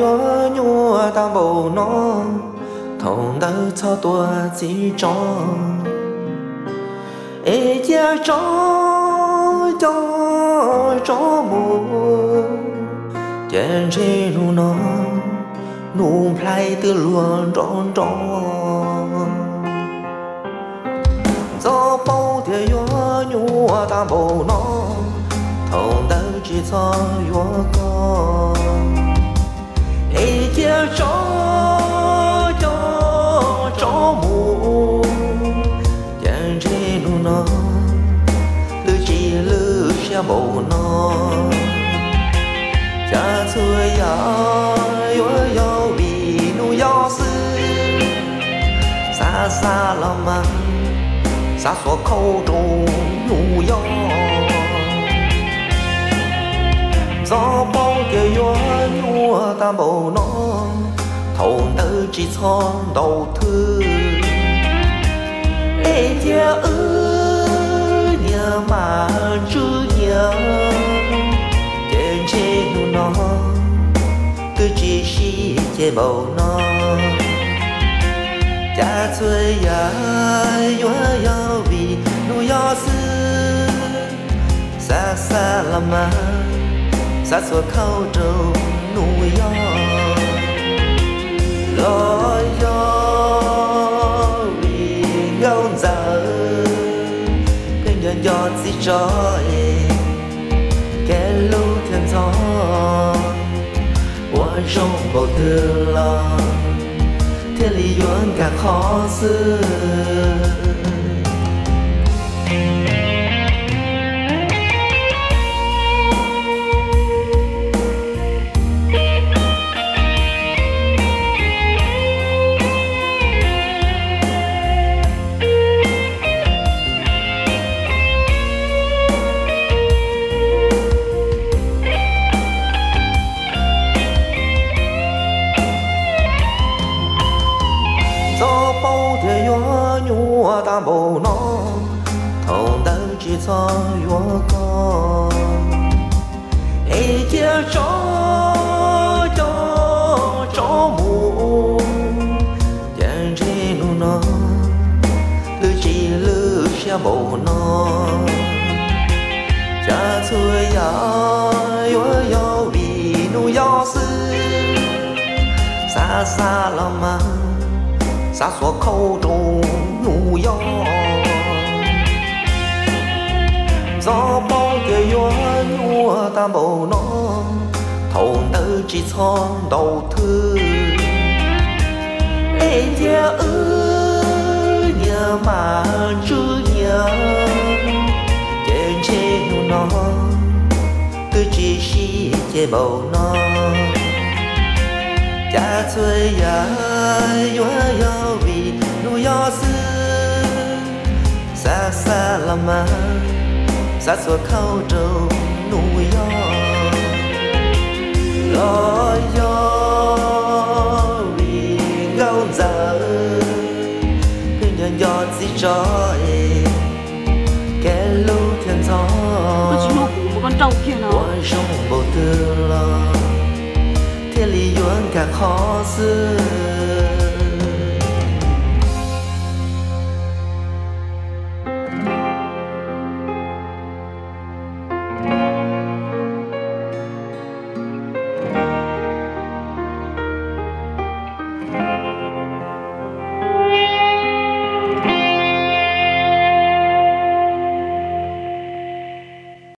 gió nhua ta bầu nó thòng đỡ cho tua chỉ cho ê cha cho mù trên trên nu nó nu play từ luôn tròn tròn gió bao thì gió nhua ta bầu nó thòng đỡ chỉ cho gió con ê cha cho mù trên trên nu nó lư chỉ lư xe bầu nó cha xuôi ya yo vì nu yo sư xa xa làm ăn xa xóa khâu trù nu yo gió bóng kia yo nhua ta bầu nó thầu tư chỉ cho đầu thư ê cha nhà mà chưa nhớ trên trên nó cứ chỉ xí chế bầu nó cha xuôi ya yo vì nu yo sư xa xa làm mà xa xua khâu trâu nu yo lo yo vì ngâu giờ cái nhân giọt gì cho cái lũ thiên gió qua trong bầu tư lo thiên lý yuan cả khó xưa nhua ta bầu nó thầu đỡ chỉ cho yo con ê cha cho mù trên trên nu nó lư chỉ lư xe bầu nó cha xuôi ya yo vì nu yo sư xa xa làm ăn xa xóa khâu trù nu yo gió bóng kia yo nhua ta bầu nó thầu tư chỉ cho đầu thư ê cha nhà mà chưa nhớ trên trên nu nó cứ chỉ xí chế bầu nó cha xuôi ya yo vì nu yo sư xa xa làm mà xa xua khâu trâu nu yo lo yo vì ngâu giờ cứ nhân giọt gì cho cái lũ thiên gió con trâu kia nó qua trong bầu tư lo thiên lý yuan cả khó xưa